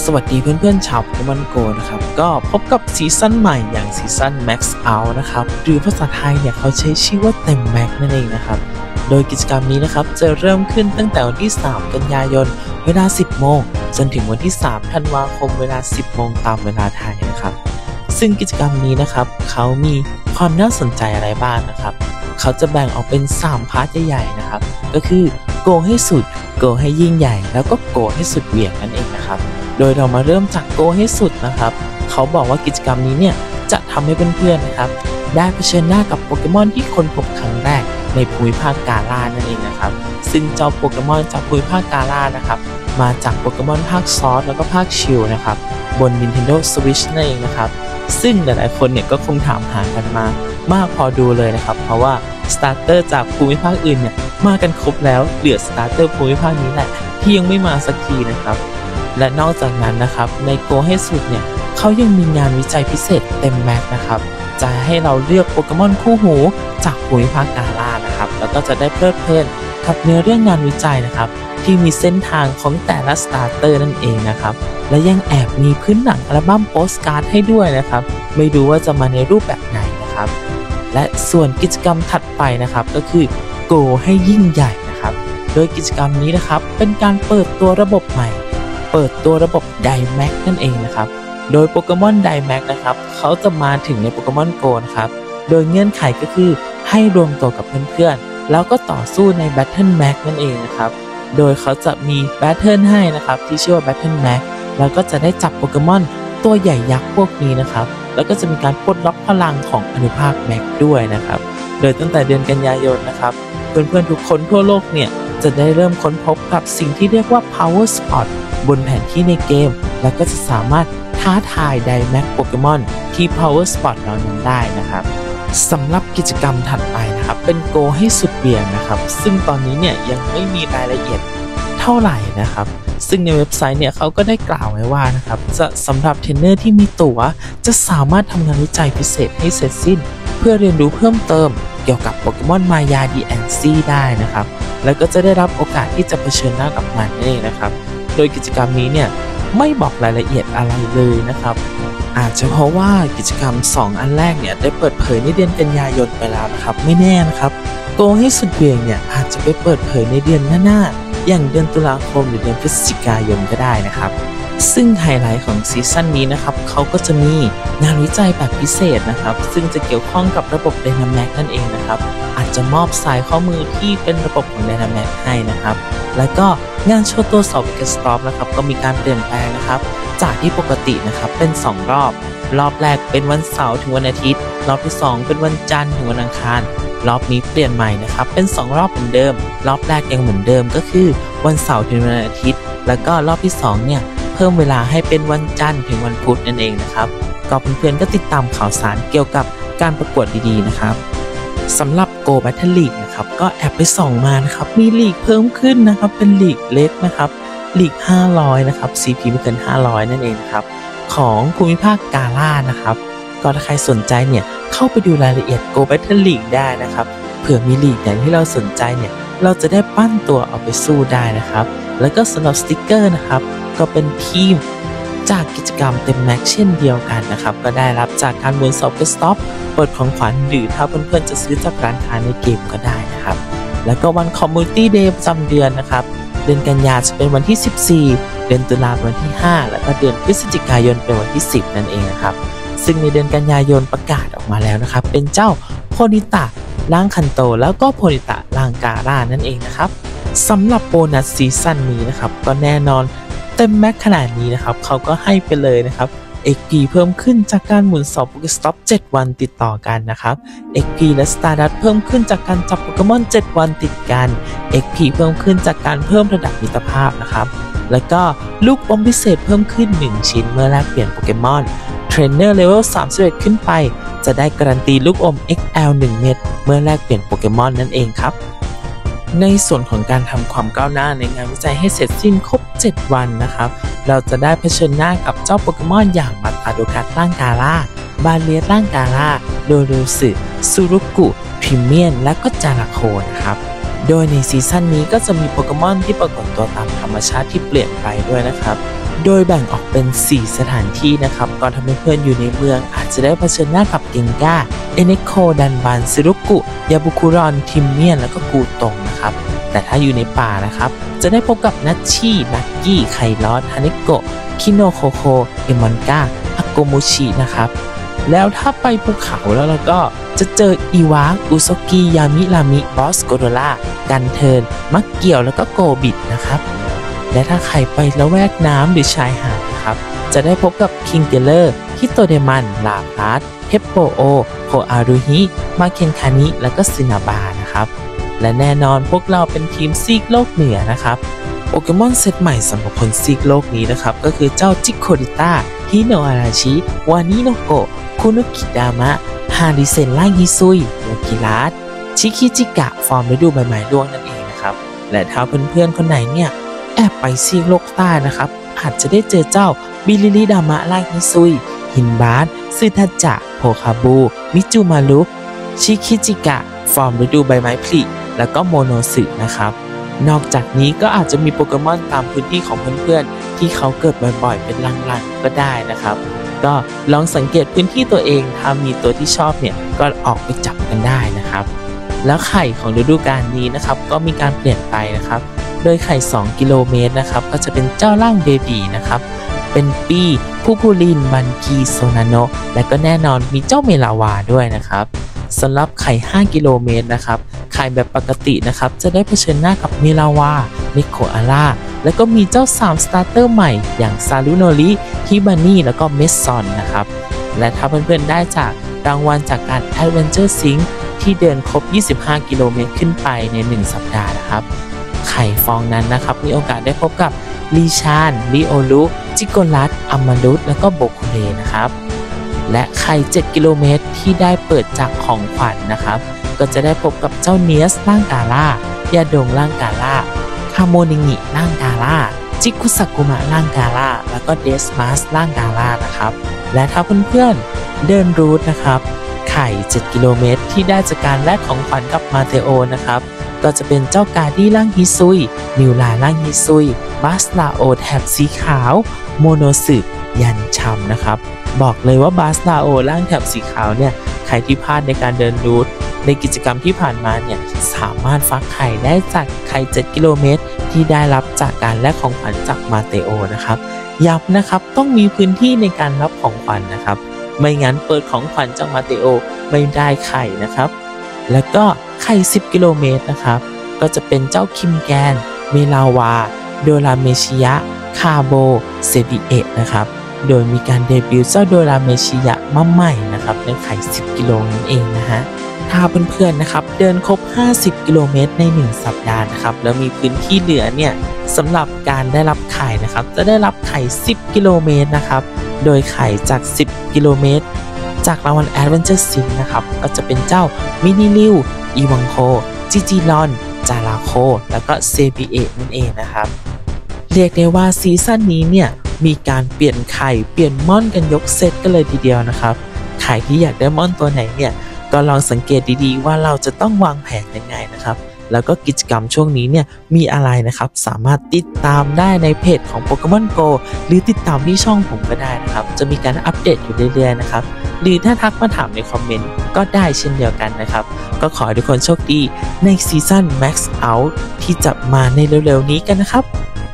สวัสดีเพื่อนๆชาวโปเกมอนโกนะครับก็พบกับซีซั่นใหม่อย่างซีซั่น Max Out นะครับหรือภาษาไทยเนี่ยเขาใช้ชื่อว่าเต็มแม็กนั่นเองนะครับโดยกิจกรรมนี้นะครับจะเริ่มขึ้นตั้งแต่วันที่3กันยายนเวลา 10 โมงจนถึงวันที่3ธันวาคมเวลา 10 โมงตามเวลาไทยนะครับซึ่งกิจกรรมนี้นะครับเขามีความน่าสนใจอะไรบ้างนะครับเขาจะแบ่งออกเป็น3พาร์ทใหญ่ๆนะครับก็คือโกให้สุดโกให้ยิ่งใหญ่แล้วก็โกให้สุดเหวี่ยงนั่นเองนะครับโดยเรามาเริ่มจากโกให้สุดนะครับเขาบอกว่ากิจกรรมนี้เนี่ยจะทำให้เพื่อนๆนะครับได้เผชิญหน้ากับโปเกมอนที่ค้นพบครั้งแรกในภูมิภาคกาลานั่นเองนะครับซึ่งเจ้าโปเกมอนจากภูมิภาคกาลานะครับมาจากโปเกมอนภาคซอสแล้วก็ภาคชิลนะครับบน Nintendo Switch นั่นเองนะครับซึ่งหลายๆคนเนี่ยก็คงถามหากันมากพอดูเลยนะครับเพราะว่าสตาร์เตอร์จากภูมิภาคอื่นเนี่ยมากันครบแล้วเหลือสตาร์เตอร์ภูมิภาคนี้แหละที่ยังไม่มาสักทีนะครับและนอกจากนั้นนะครับในโกให้สุดเนี่ยเขายังมีงานวิจัยพิเศษเต็มแม็กนะครับจะให้เราเลือกโปเกมอนคู่หูจากภูมิภาคกาลานะครับแล้วก็จะได้เพลิดเพลินกับเนื้อเรื่องงานวิจัยนะครับที่มีเส้นทางของแต่ละสตาร์เตอร์นั่นเองนะครับและยังแอบมีพื้นหนังอัลบั้มโปสการ์ดให้ด้วยนะครับไม่รู้ว่าจะมาในรูปแบบไหนนะครับและส่วนกิจกรรมถัดไปนะครับก็คือโกให้ยิ่งใหญ่นะครับโดยกิจกรรมนี้นะครับเป็นการเปิดตัวระบบใหม่เปิดตัวระบบไดแม็กนั่นเองนะครับโดยโปเกมอนไดแม็กนะครับเขาจะมาถึงในโปเกมอนโกนะครับโดยเงื่อนไขก็คือให้รวมตัวกับเพื่อนๆแล้วก็ต่อสู้ในแบทเทิลแม็กนั่นเองนะครับโดยเขาจะมีแบทเทิลให้นะครับที่ชื่อว่าแบทเทิลแม็กแล้วก็จะได้จับโปเกมอนตัวใหญ่ยักษ์พวกนี้นะครับแล้วก็จะมีการปลดล็อกพลังของอนุภาคแม็กด้วยนะครับโดยตั้งแต่เดือนกันยายนนะครับเพื่อนๆทุกคนทั่วโลกเนี่ยจะได้เริ่มค้นพบกับสิ่งที่เรียกว่า Power Spot บนแผนที่ในเกมแล้วก็จะสามารถท้าทายไดแม็กโปเกมอนที่ Power Spot เหล่านั้นได้นะครับสำหรับกิจกรรมถัดไปนะครับเป็นโกให้สุดเบี่ยงนะครับซึ่งตอนนี้เนี่ยยังไม่มีรายละเอียดเท่าไหร่นะครับซึ่งในเว็บไซต์เนี่ยเขาก็ได้กล่าวไว้ว่านะครับจะสำหรับเทรนเนอร์ที่มีตั๋วจะสามารถทำงานวิจัยพิเศษให้เสร็จสิ้นเพื่อเรียนรู้เพิ่มเติมเกี่ยวกับโปเกมอนมายา DNC ได้นะครับแล้วก็จะได้รับโอกาสที่จะเผชิญหน้ากับมันเองนะครับโดยกิจกรรมนี้เนี่ยไม่บอกรายละเอียดอะไรเลยนะครับอาจจะเพราะว่ากิจกรรม2อันแรกเนี่ยได้เปิดเผยในเดือนกันยายนไปแล้วนะครับไม่แน่นะครับโกให้สุดเบี่ยงเนี่ยอาจจะไปเปิดเผยในเดือนหน้าอย่างเดือนตุลาคมหรือเดือนพฤศจิกายนก็ได้นะครับซึ่งไฮไลท์ของซีซั่นนี้นะครับเขาก็จะมีงานวิจัยแบบพิเศษนะครับซึ่งจะเกี่ยวข้องกับระบบ Dynamax นั่นเองนะครับอาจจะมอบสายข้อมือที่เป็นระบบของ Dynamax ให้นะครับแล้วก็งานโชว์ตัว2 Pokestop นะครับก็มีการเปลี่ยนแปลงนะครับจากที่ปกตินะครับเป็น2รอบแรกเป็นวันเสาร์ถึงวันอาทิตย์รอบที่2เป็นวันจันทร์ถึงวันอังคารรอบนี้เปลี่ยนใหม่นะครับเป็น2รอบเหมือนเดิมรอบแรกยังเหมือนเดิมก็คือวันเสาร์ถึงวันอาทิตย์แล้วก็รอบที่2เนี่ยเพิ่มเวลาให้เป็นวันจันทร์ถึงวันพุธนั่นเองนะครับก็เพื่อนๆก็ติดตามข่าวสารเกี่ยวกับการประกวดดีๆนะครับสำหรับ Go Battle League นะครับก็แอบไปส่องมานะครับมีลีกเพิ่มขึ้นนะครับเป็นลีกเล็กนะครับลีก500นะครับ CP ไม่เกิน500นั่นเองนะครับของภูมิภาคกาลานะครับก็ถ้าใครสนใจเนี่ยเข้าไปดูรายละเอียด Go Battle League ได้นะครับเผื่อมีลีกไหนที่เราสนใจเนี่ยเราจะได้ปั้นตัวเอาไปสู้ได้นะครับแล้วก็สำหรับสติกเกอร์นะครับก็เป็นทีมจากกิจกรรมเต็มแม็กเช่นเดียวกันนะครับก็ได้รับจากการหมุน2 Pokestop เปิดของขวัญหรือถ้าเพื่อนๆจะซื้อจากร้านค้าในเกมก็ได้นะครับแล้วก็วัน Community Day ประจำเดือนนะครับเดือนกันยายนจะเป็นวันที่14เดือนตุลาคมวันที่5แล้วก็เดือนพฤศจิกายนเป็นวันที่10นั่นเองนะครับซึ่งในเดือนกันยายนประกาศออกมาแล้วนะครับเป็นเจ้าโพนิตะร่างคันโตแล้วก็โพนิตะร่างการ่านั่นเองนะครับสำหรับโบนัสซีซั่นนี้นะครับก็แน่นอนเต็มแม็กขนาดนี้นะครับเขาก็ให้ไปเลยนะครับ XP เพิ่มขึ้นจากการหมุน2 Pokestop 7 วันติดต่อกันนะครับ XP และ Stardust เพิ่มขึ้นจากการจับโปเกมอน7 วันติดกัน XP เพิ่มขึ้นจากการเพิ่มระดับมิตรภาพนะครับแล้วก็ลูกอมพิเศษเพิ่มขึ้น1ชิ้นเมื่อแลกเปลี่ยนโปเกมอนเทรนเนอร์เลเวล31ขึ้นไปจะได้การันตีลูกอม XL 1 เม็ดเมื่อแลกเปลี่ยนโปเกมอนนั่นเองครับในส่วนของการทำความก้าวหน้าในงานวิจัยให้เสร็จสิ้นครบ7 วันนะครับเราจะได้เผชิญหน้ากับเจ้าโปเกมอนอย่างมาตาโดกัสร่างกาล่าบาเลียร่างกาล่าโดรูสึซูรุกุพรีเมียนและก็จาราโคนะครับโดยในซีซั่นนี้ก็จะมีโปเกมอนที่ปรากฏตัวตามธรรมชาติที่เปลี่ยนไปด้วยนะครับโดยแบ่งออกเป็น 4 สถานที่นะครับก็ทำให้เพื่อนอยู่ในเมืองอาจจะได้เผชิญหน้ากับเกงก้าเอเนโคดันบันซิรุกุยาบุคุรอนทิมเมียนแล้วก็กูตงนะครับแต่ถ้าอยู่ในป่านะครับจะได้พบกับนัชชี่ลักกี้ไคลอสฮาเนโกะคิโนโคโคเอมอนกาอาโกมุชินะครับแล้วถ้าไปภูเขาแล้วเราก็จะเจออีวะอุโซกิยามิรามิบอสโกโดล่ากันเทิร์นมักเกี่ยวแล้วก็โกบิดนะครับและถ้าใครไปละแวกน้ำหรือชายหาดนะครับจะได้พบกับคิงเกเลอร์ฮิโตเดมันลาพลาสเฮปโปโอโคอารุฮิมาเคนคานิแล้วก็ซินาบานะครับและแน่นอนพวกเราเป็นทีมซีกโลกเหนือนะครับโปเกมอนเซตใหม่สำหรับคนซีกโลกนี้นะครับก็คือเจ้าจิโคริต้าฮิโนอาราชิวานิโนโกะคุนุกิดามะฮาริเซนล่าฮิซุยโยกิรัสชิคิจิกะฟอร์มฤดูใบไม้ร่วงนั่นเองนะครับและถ้าเพื่อนๆคนไหนเนี่ยแอบไปซีกโลกใต้นะครับอาจจะได้เจอเจ้าบิลิลิดามะล่าฮิซุยหินบาสซึทาจะโพคาบูมิจูมารุชิคิจิกะฟอร์มฤดูใบไม้ผลิแล้วก็โมโนสึนะครับนอกจากนี้ก็อาจจะมีโปเกมอนตามพื้นที่ของเพื่อนๆที่เขาเกิดบ่อยๆเป็นลังๆก็ได้นะครับก็ลองสังเกตพื้นที่ตัวเองถ้ามีตัวที่ชอบเนี่ยก็ออกไปจับกันได้นะครับแล้วไข่ของฤดูกาลนี้นะครับก็มีการเปลี่ยนไปนะครับโดยไข่2 กิโลเมตรนะครับก็จะเป็นเจ้าร่างเบบีนะครับเป็นปีผู้พูลินบันกีโซนาโนะและก็แน่นอนมีเจ้าเมลาวาด้วยนะครับสำหรับไข่5 กิโลเมตรนะครับไข่แบบปกตินะครับจะได้เผชิญหน้ากับเมลาวาเมโคอาร่าแล้วก็มีเจ้า3 สตาร์เตอร์ใหม่อย่างซารุโนริฮิบานี่แล้วก็เมสซอนนะครับและถ้าเพื่อนๆได้จากรางวัลจากการ Adventure Sync ที่เดินครบ25 กิโลเมตรขึ้นไปใน1 สัปดาห์นะครับไข่ฟองนั้นนะครับมีโอกาสได้พบกับลีชานลิโอลุจิโกรัสอามารุสแล้วก็โบคุเรนะครับและไข่7 กิโลเมตรที่ได้เปิดจากของขวัญนะครับก็จะได้พบกับเจ้าเนียสร่างกาล่ายาดงร่างกาล่าคาโมนิงิร่างกาล่าจิคุซากุมะร่างกาล่าแล้วก็เดสมาสร่างกาล่านะครับและถ้าเพื่อนๆเดินรูทนะครับไข่7 กิโลเมตรที่ได้จากการแลกของขวัญกับมาเทโอนะครับก็จะเป็นเจ้ากาดี้ร่างฮิซุยมิวลาร่างฮิซุยบาสลาโอแถบสีขาวโมโนสึยันชัมนะครับบอกเลยว่าบาสลาโอร่างแถบสีขาวเนี่ยใครที่พลาดในการเดินรูทในกิจกรรมที่ผ่านมาเนี่ยสามารถฟักไข่ได้จากไข่7 กิโลเมตรที่ได้รับจากการแลกของขวัญจากมาเตโอนะครับย้ำนะครับต้องมีพื้นที่ในการรับของขวัญนะครับไม่งั้นเปิดของขวัญจากมาเตโอไม่ได้ไข่นะครับแล้วก็ไข่10 กิโลเมตรนะครับก็จะเป็นเจ้าคิมแกนเมลาวาโดราเมชิยะคาโบเซบิเอะนะครับโดยมีการเดบิวต์เจ้าโดราเมชิยะมาใหม่นะครับในไข่10 กิโลนั่นเองนะฮะถ้าเพื่อนๆนะครับเดินครบ50 กิโลเมตรใน1 สัปดาห์นะครับแล้วมีพื้นที่เหลือเนี่ยสำหรับการได้รับไข่นะครับจะได้รับไข่10 กิโลเมตรนะครับโดยไข่จาก10 กิโลเมตรจากรางวัล Adventure Sync นะครับก็จะเป็นเจ้ามินิลิวอีวังโคจิจิรอนจาราโคแล้วก็เซบิเอะนั่นเองนะครับเรียกได้ว่าซีซั่นนี้เนี่ยมีการเปลี่ยนไข่เปลี่ยนม่อนกันยกเซตกันเลยทีเดียวนะครับใครที่อยากได้ม่อนตัวไหนเนี่ยก็ลองสังเกตดีๆว่าเราจะต้องวางแผนยังไงนะครับแล้วก็กิจกรรมช่วงนี้เนี่ยมีอะไรนะครับสามารถติดตามได้ในเพจของ Pokemon Go หรือติดตามที่ช่องผมก็ได้นะครับจะมีการอัปเดตอยู่เรื่อยๆนะครับหรือถ้าทักมาถามในคอมเมนต์ก็ได้เช่นเดียวกันนะครับก็ขอให้ทุกคนโชคดีในซีซั่น Max Out ที่จะมาในเร็วๆนี้กันนะครับ